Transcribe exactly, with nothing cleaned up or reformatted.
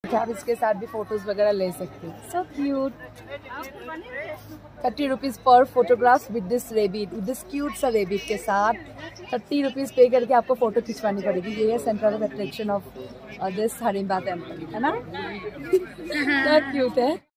आप इसके साथ भी फोटोज वगैरह ले सकते हैं। So cute. थर्टी रुपीज पर photograph with this rabbit, with this cute सा रेबिट के साथ थर्टी रुपीज पे करके आपको फोटो खिंचवानी पड़ेगी। ये है centre of attraction of this Hadimba temple, है ना? क्या क्यूट है।